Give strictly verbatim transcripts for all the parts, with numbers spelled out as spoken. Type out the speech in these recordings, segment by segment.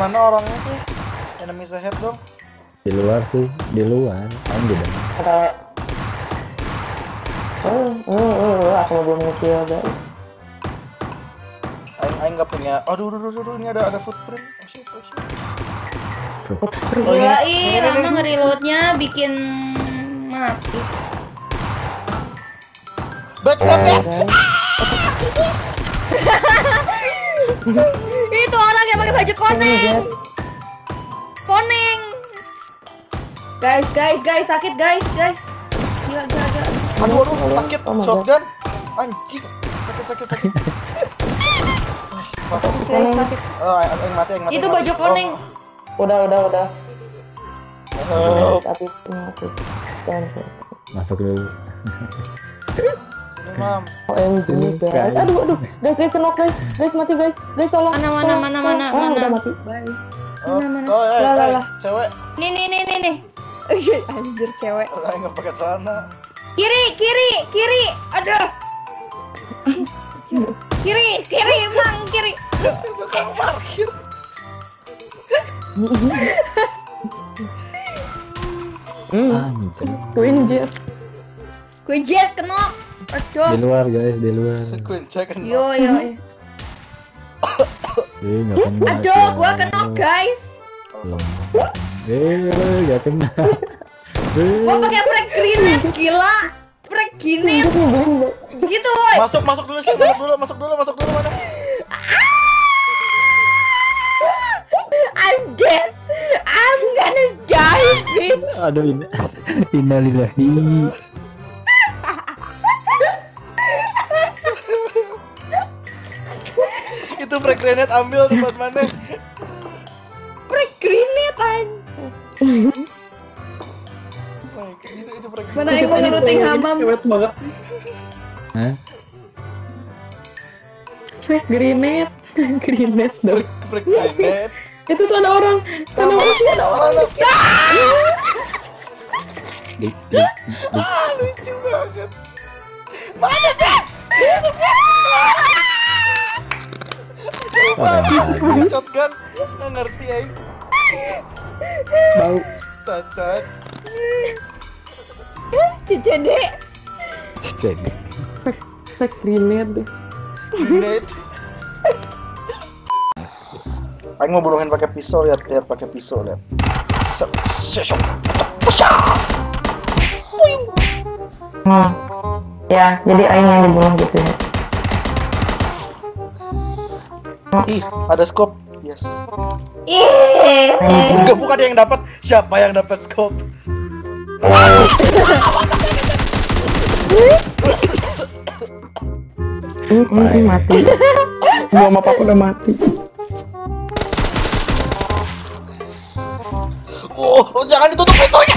mana orangnya sih? Enemy ahead dong. Di luar sih, di luar. Kamu di dalam. Ada. Oh, oh, oh, aku belum nge-kill guys. Aing aing nggak punya. Aduh, aduh, aduh, aduh, ini ada ada footprint. Oh shit, oh shit. Footprint. Oh, ini. Gila, ih, lama nge-reloadnya bikin mati. Backstep ya. Itu orang yang pakai baju koneng. Koneng. Guys, guys, guys, sakit guys, guys. Gila, gila, gila. Aduh, aduh, sakit. Shotgun. Anjing. Sakit, sakit, sakit. Guys, sakit. Oh, aing mati, aing mati. Itu baju koneng. Udah, udah, udah. Oh. Tapi mati. Jangan. Masuk dulu. Ini mam. O M G guys. Aduh, aduh. Guys, guys, kenok guys. Guys, mati guys. Guys, tolong. Mana, mana, mana, mana, Ah, mana. udah mati. Bye. Oh, Mana, mana? oh, eh, Lah, lah, eh, lah. cewek. Nih, nih, nih, nih, nih. Anjir, cewek. Aing nggak pakai celana. Kiri, kiri, kiri. Aduh. Kiri, kiri, emang kiri. Tukang parkir. Anjir. Queen Jet. Queen Jet kena. Di Aduh. luar guys, di luar. Kunci kan. Yo, yo. yo. Eh, nggak kena. Aduh, gua kena guys. Belum. Eh, nggak kena. Gua pakai frag Grinet, gila. Frag Grinet. Gitu, woy. Masuk, masuk dulu sih, masuk dulu, masuk dulu, masuk dulu mana? I'm dead. I'm gonna die, bitch. Aduh, ini. Innalillahi. Itu frag grenade ambil tempat mana? Frag Grinet, an. Itu itu frag Mana yang mau ngeluting hamam? Cewek banget. Hah? Frag Grinet. Grinet dong. frag grenade. Itu tuh ada orang. Ada orang, ada orang. Di, di, di. Ah, lucu banget. Mana sih? Orang saja. Shotgun, nggak ngerti aing. Bau. Cacat. Cicede. Cicek. Frag Grinet deh. Grenade. Aing mau bunuhin pakai pisau, lihat, lihat pakai pisau, lihat. Hmm. Ya, jadi Aing yang dibunuh gitu ya. Ih, ada scope. Yes. Ih. Enggak, bukan dia yang dapat. Siapa yang dapat scope? Ini, ini mati. Gua sama papa udah mati. Oh, oh, jangan ditutup pintunya.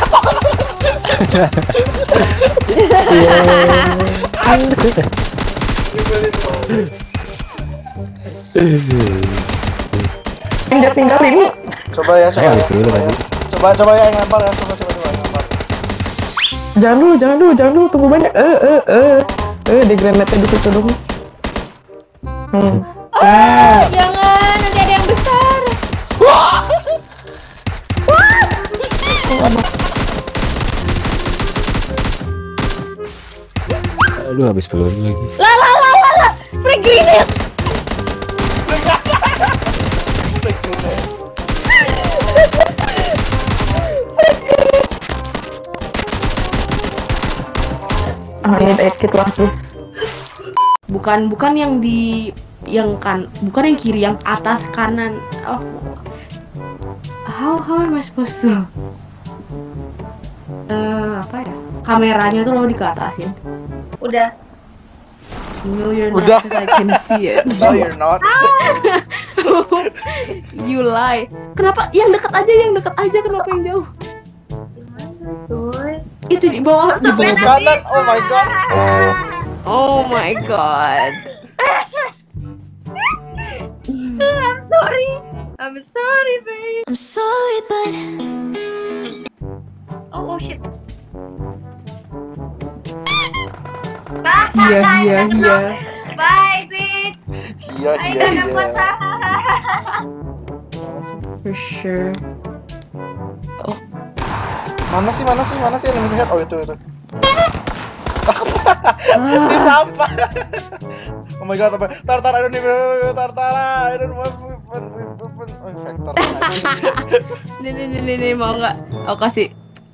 Tinggal tinggal ini. Coba ya, coba Ayo, ya. habis dulu Coba ya. tadi. Coba coba ya yang lempar ya, coba coba coba yang lempar. Jangan dulu, jangan dulu, jangan dulu, tunggu banyak. Eh, eh, eh. Eh, di granatnya di situ dong. Hmm. Oh, jangan, nanti ada yang besar. Aduh, habis peluru lagi. Lah, lah, lah, lah, lah. Frag Grinet. Ah, ini exit lah, please. Bukan, bukan yang di yang kan, bukan yang kiri, yang atas kanan. Oh. How how am I supposed to? Eh, apa ya? Kameranya tuh lo dikeatasin. Udah. No, you're not, Udah. 'cause I can see it. No, you're not. You lie. Kenapa yang dekat aja, yang dekat aja, kenapa yang jauh? Itu di bawah. Itu di kanan. Oh my god. Oh my god. I'm sorry. I'm sorry, babe. I'm sorry, but Oh, oh shit. Iya, iya, iya. Bye, bitch. Iya I iya got iya. a For sure. Oh. Mana sih, mana sih, mana sih yang bisa head? Oh itu, itu. Ini sampah. Oh my god, apa? Tar tar, I don't even tar tar, I don't want oh vektor. Nih nih nih nih, nih mau nggak? Aku kasih.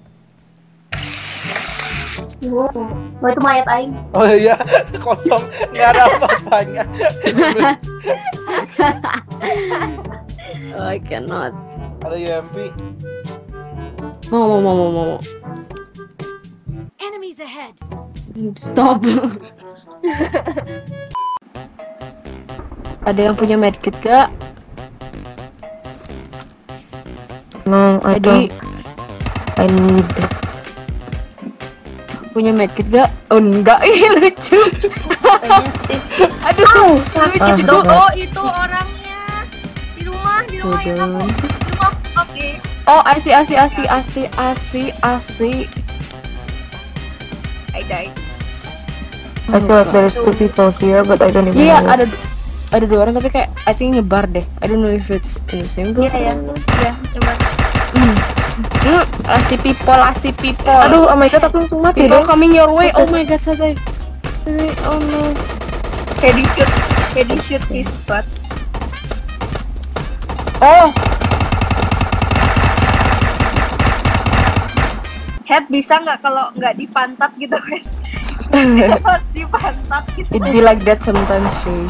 Wow, oh, itu mayat aing. Oh iya, kosong, nggak ada apa-apanya. Oh, I cannot. Ada U M P. Mau mau mau mau mau. Enemies ahead. Stop. Ada yang punya medkit gak? No, I Jadi don't. I need it. punya medkit gak? Oh enggak, ih lucu. Aduh, lucu Ah, tuh. Oh, itu orangnya di rumah, di rumah yang Aduh. aku. Di rumah. Oke. Oh, asi asi asi asi asi asi. I died. I feel like there's two people here, but I don't even Iya, know. ada ada dua orang tapi kayak I think nyebar deh. I don't know if it's in the same group. Iya, ya. Iya, coba. Hmm. Hmm, asi people, asi people. Aduh, oh my god, aku langsung mati People deh. coming your way. Oh my god, Satai. Satai, oh no. Heady shoot, heady shoot his butt. Oh, Head bisa nggak kalau nggak dipantat gitu kan? Harus dipantat gitu. it be like that sometimes, cuy.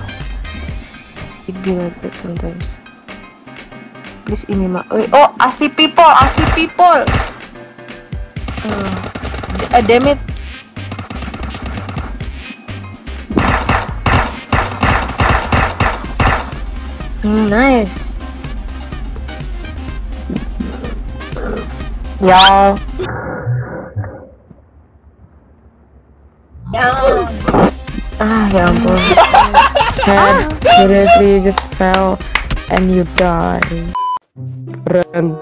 It be like that sometimes. Please ini mah. Oh, asi people, asi people. Uh, uh, damn it. Mm, nice. Ya, Ya. ah ya ampun. Head, seriously, you just fell and you die. Run.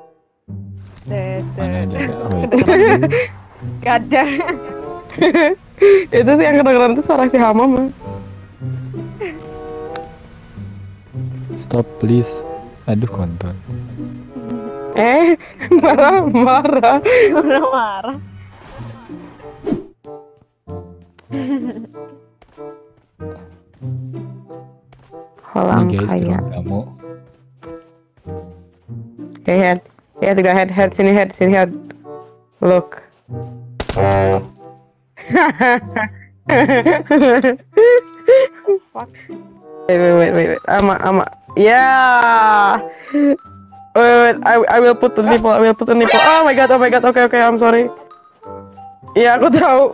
Mana ada? Oh itu. Gak ada. Itu sih yang kedengeran tuh suara si Hama mah. Stop please. Aduh kontol. Eh, marah-marah. Marah-marah. Kolam Ini guys di kaya. ruang tamu. Hey head, head juga head, head sini head, sini head. Look. Fuck. Wait, wait, wait, wait, wait. Ama, ama. Yeah. Wait, wait, I, I will put the nipple, I will put the nipple. Oh my god, oh my god. Okay, okay, I'm sorry. Iya, aku tahu.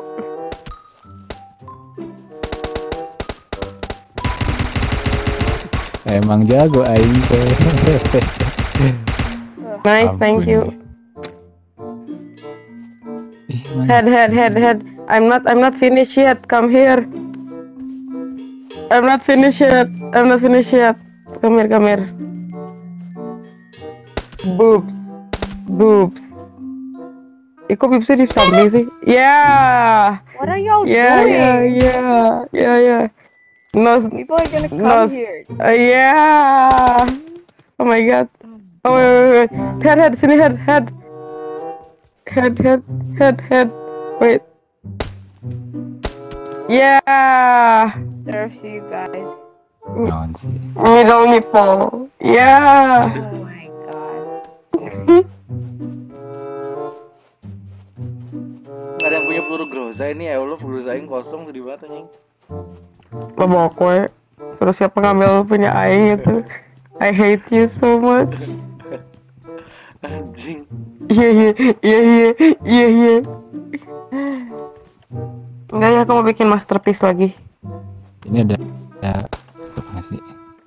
Emang jago aing teh. Nice, thank Ampun you. deh. Ih, mana? Head, head, head, head. I'm not, I'm not finished yet. Come here. I'm not finished yet. I'm not finished yet. Come here, come here. Boobs, boobs. Eh, kok boobsnya di samping sih? Yeah, What are y'all yeah, doing? yeah, yeah, yeah, yeah. No, People are gonna come no, here. uh, yeah. Oh my god. Oh wait, wait, wait. Head, head, sini head, head. Head, head, head, head. Wait. Yeah. Serves you guys. Naon sih? Middle nipple. Yeah. Oh my god. Nggak ada yang punya peluru groza ini ya Allah, peluru zaing kosong tuh di bawah anjing. Lo bawa kue. Terus siapa ngambil punya aing itu? I hate you so much. Anjing. Iya iya iya iya iya iya. Enggak ya, aku mau bikin masterpiece lagi. Ini ada ada apa nggak sih?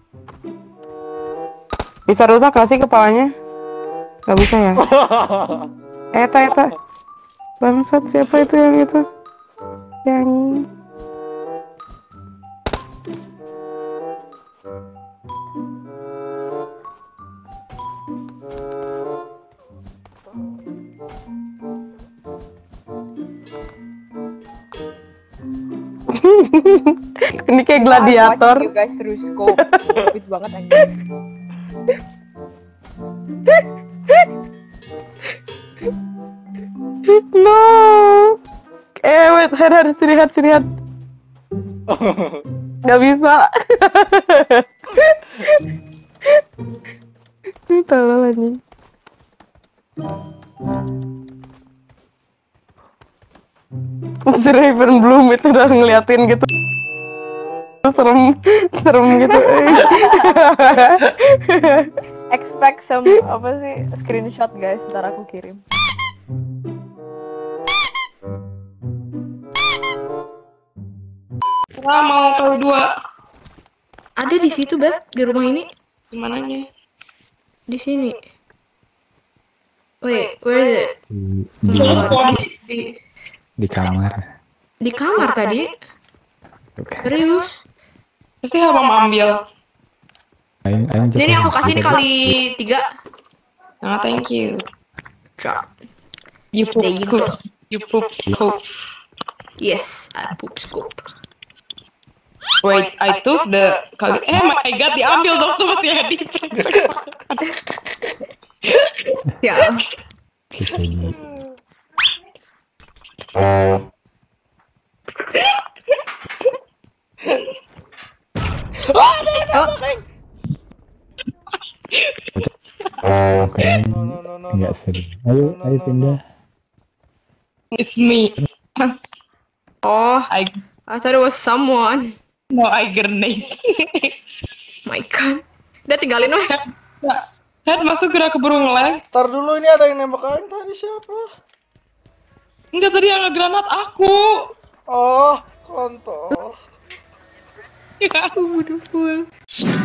Bisa rusak gak sih kepalanya? Gak bisa ya? Eta eta. Bangsat, siapa itu yang itu? Yang ini kayak gladiator. You guys through scope. Stupid banget anjing. No. Eh, wait, head, head, sini, head, sini, head. Gak bisa. Tolol anjing. Si Raven Bloom itu udah ngeliatin gitu. Serem, serem gitu. Expect some apa sih screenshot guys, ntar aku kirim. Wah, mau kali dua. Ada di situ Beb, di rumah ini. Di mananya? Di sini. Wait, where is it? Di, di, Coba di, di, di kamar. di kamar tadi. Serius? Pasti abang ambil. Aing, aing Ini nih aku kasih nih kali tiga. Ah, thank you. Drop. You poop There you scoop. go. You poop scoop. Yes, I poop scoop. Wait, I took the kali. Eh, my god, diambil dong sama si Edi. Ya. Oh, Oke, nggak seru. Ayo, ayo pindah. It's me. oh, I I thought it was someone. no, I Grinet. My God. Udah tinggalin weh. Head masuk kira keburu nge-lag. Ntar dulu, ini ada yang nembak aing tadi siapa? Enggak, tadi yang nge-granat aku. Oh, kontol. Ya, Beautiful.